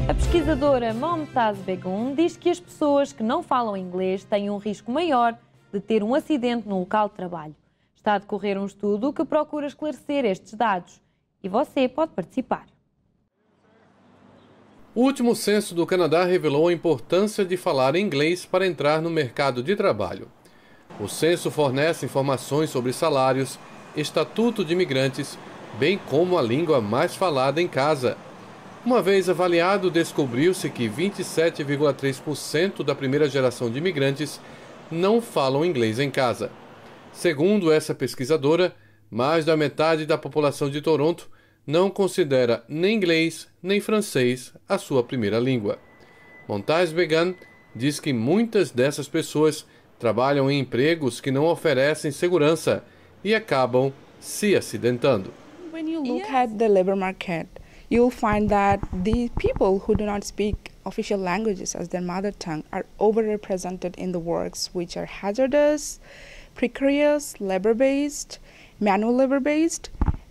A pesquisadora Momtaz Begum diz que as pessoas que não falam inglês têm um risco maior de ter um acidente no local de trabalho. Está a decorrer um estudo que procura esclarecer estes dados e você pode participar. O último censo do Canadá revelou a importância de falar inglês para entrar no mercado de trabalho. O censo fornece informações sobre salários, estatuto de imigrantes, bem como a língua mais falada em casa. Uma vez avaliado, descobriu-se que 27,3% da primeira geração de imigrantes não falam inglês em casa. Segundo essa pesquisadora, mais da metade da população de Toronto não considera nem inglês nem francês a sua primeira língua. Momtaz Begum diz que muitas dessas pessoas trabalham em empregos que não oferecem segurança e acabam se acidentando. When you look at the labor market, you'll find that the people who do not speak official languages as their mother tongue are overrepresented in the works which are hazardous, precarious, labor-based, manual labor-based,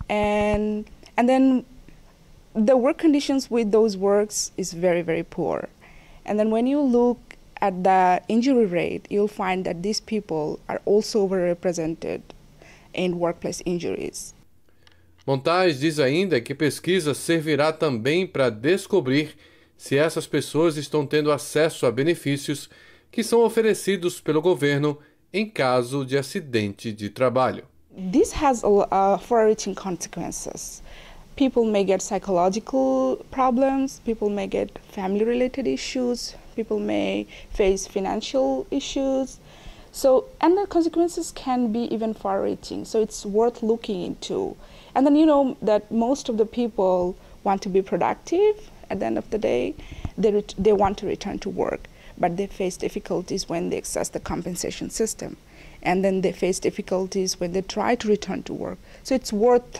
and then the work conditions with those works is very, very poor. And then when you look at the injury rate, you'll find that these people are also overrepresented in workplace injuries. Momtaz diz ainda que a pesquisa servirá também para descobrir se essas pessoas estão tendo acesso a benefícios que são oferecidos pelo governo em caso de acidente de trabalho. This has far-reaching consequences. People may get psychological problems, people may get family-related issues, people may face financial issues. And the consequences can be even far-reaching, so it's worth looking into. And then you know that most of the people want to be productive at the end of the day. They want to return to work, but they face difficulties when they access the compensation system. And then they face difficulties when they try to return to work. So it's worth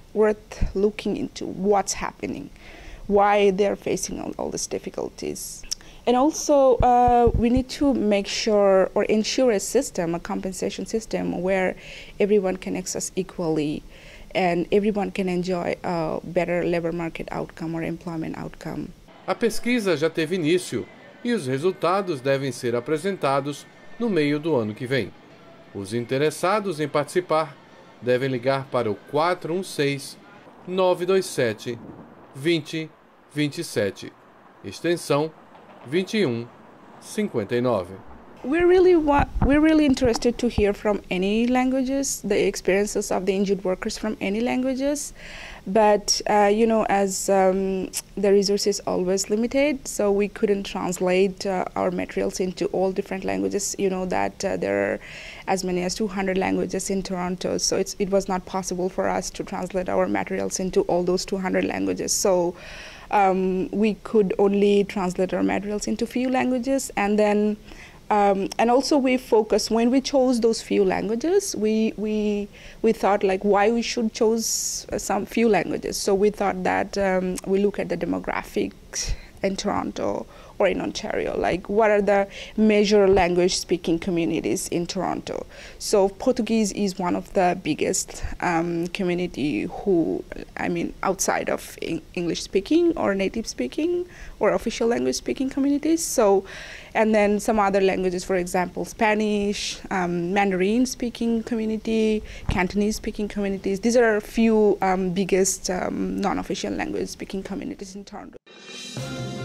looking into what's happening, why they're facing all these difficulties. And also, we need to make sure or ensure a compensation system where everyone can access equally and everyone can enjoy a better labor market outcome or employment outcome. A pesquisa já teve início e os resultados devem ser apresentados no meio do ano que vem. Os interessados em participar devem ligar para o 416-927-2027, extensão 2159. We're really interested to hear from any languages, the experiences of the injured workers from any languages. But as the resource is always limited, so we couldn't translate our materials into all different languages. You know that there are as many as 200 languages in Toronto, so it was not possible for us to translate our materials into all those 200 languages. So we could only translate our materials into few languages, and then and also we focus when we chose those few languages. We thought like why we should choose some few languages. So we thought that we look at the demographics in Toronto or in Ontario, like what are the major language speaking communities in Toronto. So Portuguese is one of the biggest community outside of English speaking or native speaking or official language speaking communities. So, and then some other languages, for example, Spanish, Mandarin speaking community, Cantonese speaking communities. These are a few biggest non-official language speaking communities in Toronto.